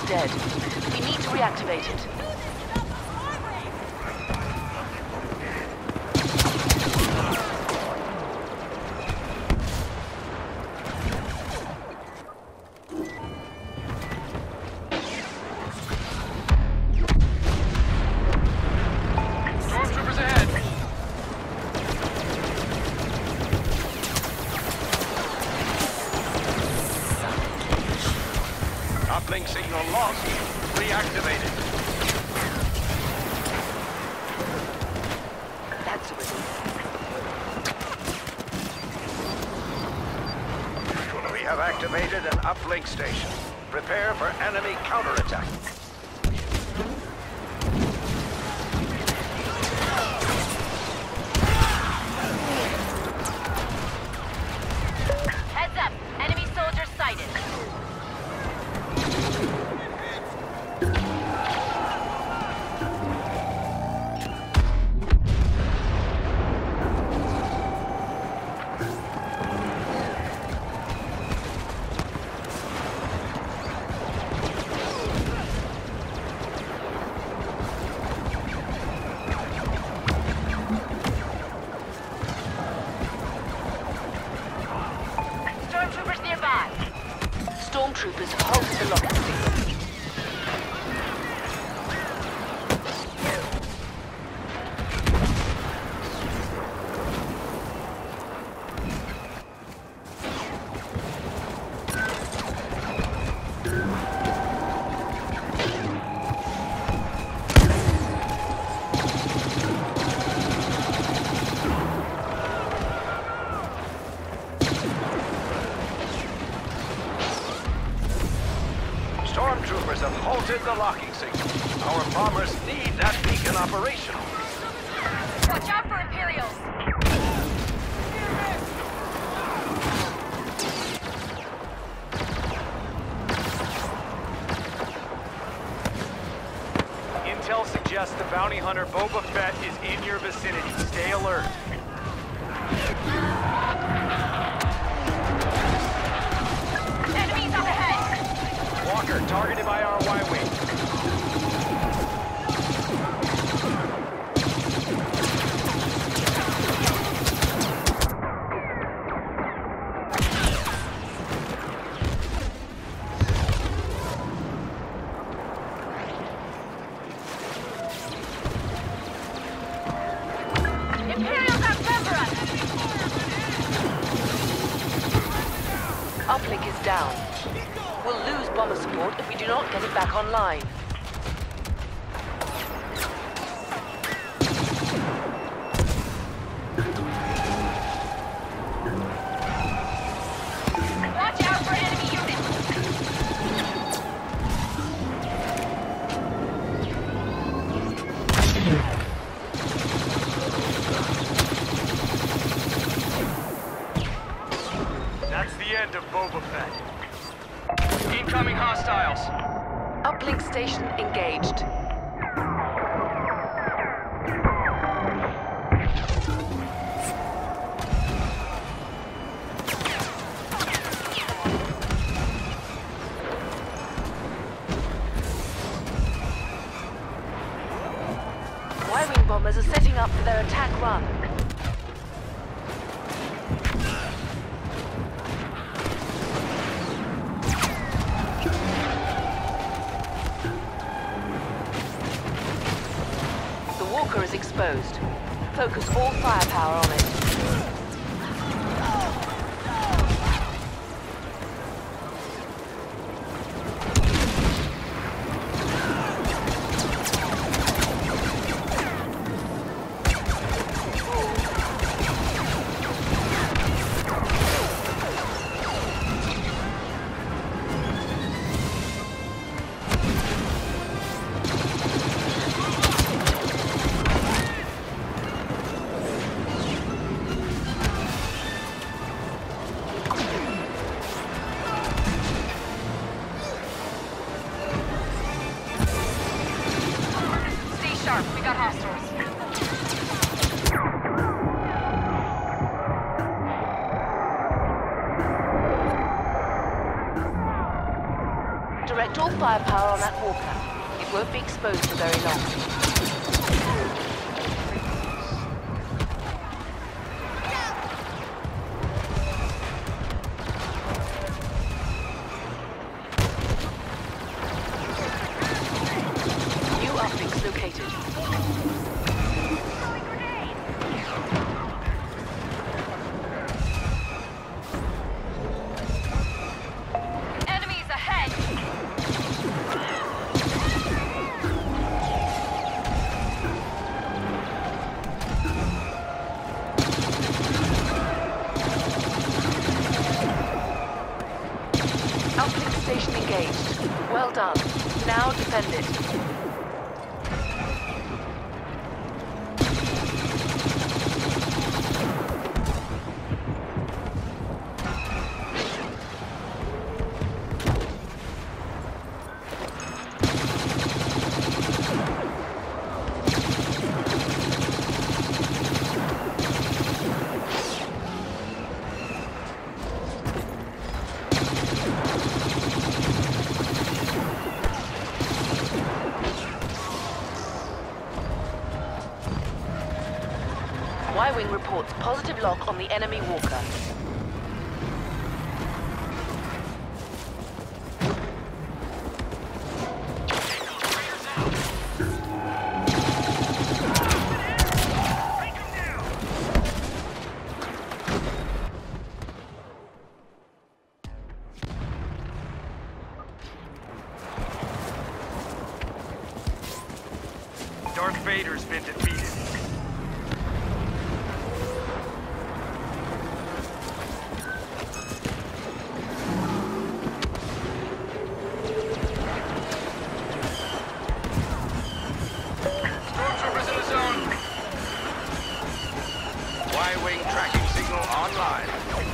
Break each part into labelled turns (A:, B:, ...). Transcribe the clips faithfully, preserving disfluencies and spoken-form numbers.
A: dead. We need to reactivate it.
B: Stormtroopers ahead! Uplink signal lost. Reactivated.
A: That's a relief.
B: We have activated an uplink station. Prepare for enemy counterattack.
C: Heads up! Enemy soldiers sighted. Stormtroopers nearby.
A: Stormtroopers hold the locking signal.
B: Stormtroopers have halted the locking signal. Our bombers need that beacon operational.
C: Watch out for Imperials!
D: Intel suggests the bounty hunter Boba Fett is in your vicinity. Stay alert.
C: Enemies up ahead!
D: Walker, targeted by our Y-Wing.
C: Imperials outnumber us!
A: Uplink is down. We'll lose bomber support if we do not get it back online.
C: Watch out for enemy units!
D: That's the end of Boba Fett. Incoming hostiles.
A: Uplink station engaged. Y-Wing bombers are setting up for their attack run. The Walker is exposed. Focus all firepower on it. Direct all firepower on that walker. It won't be exposed for very long. Located.
C: Enemies ahead!
A: Uplink station engaged. Well done. Now defend it. Y-Wing reports positive lock on the enemy walker.
D: Darth Vader's been defeated.
B: Stormtroopers in the zone. Y-Wing tracking signal online.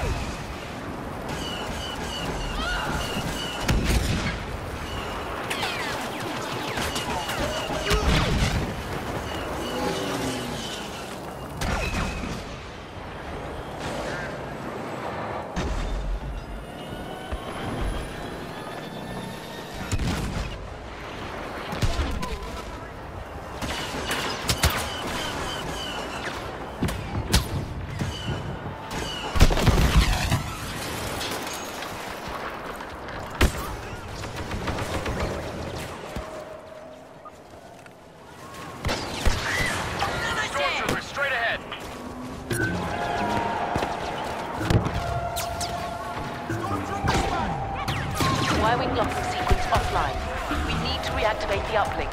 A: Y-Wing locking sequence offline. We need to reactivate the uplink.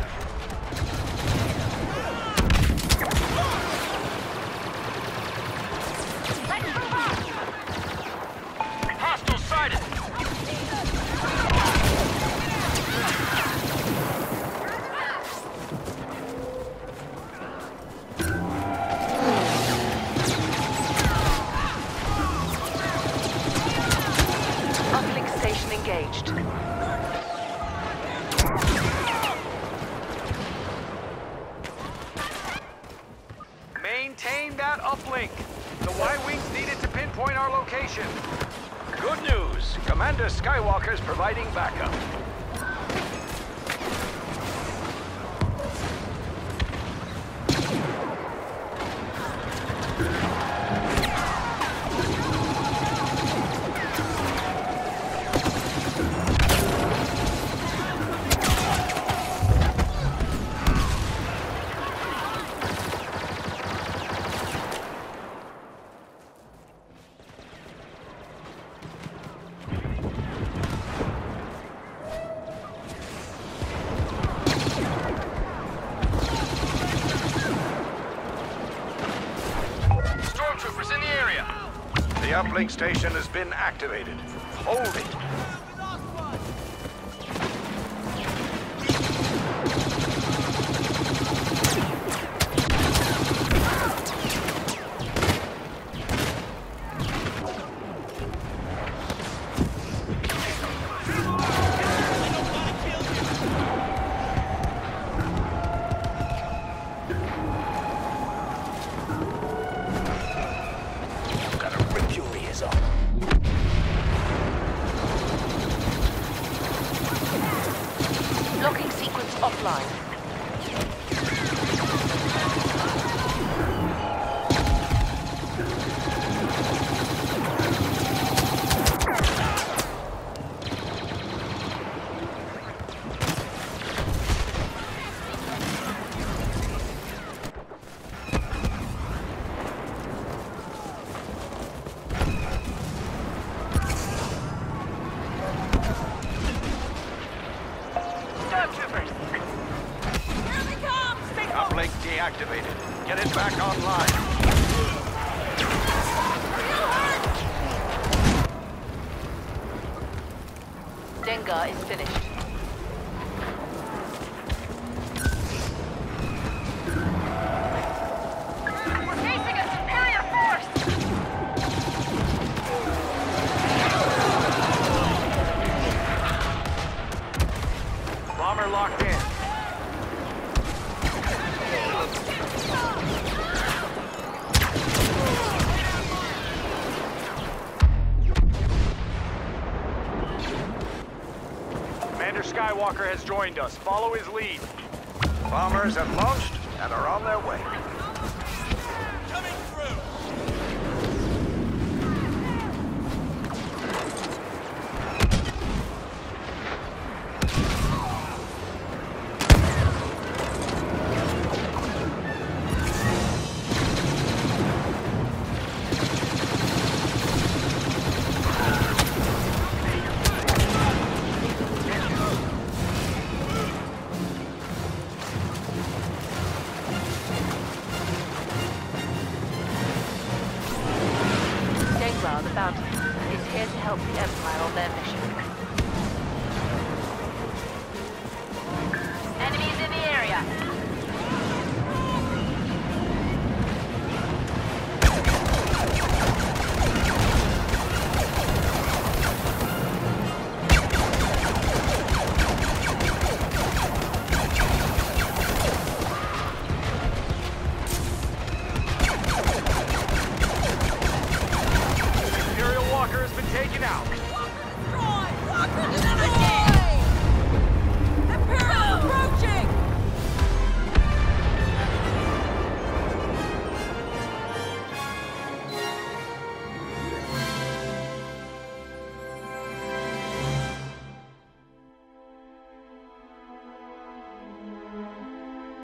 C: Let's move up!
D: Hostile sighted!
A: Uplink station engaged.
D: Maintain that uplink. The Y-Wings needed to pinpoint our location.
B: Good news. Commander Skywalker's providing backup.
D: Stormtroopers in the area.
B: The uplink station has been activated. Hold it. Gotta rip your ears off.
A: offline.
B: Uplink deactivated. Get it back online.
A: Dengar is finished.
C: We're facing a superior force!
D: Bomber locked in. Commander Skywalker has joined us. Follow his lead.
B: Bombers have launched and are on their way.
E: Coming through!
A: Dengar, the bounty hunter, is here to help the Empire on their mission.
C: Enemies in the area.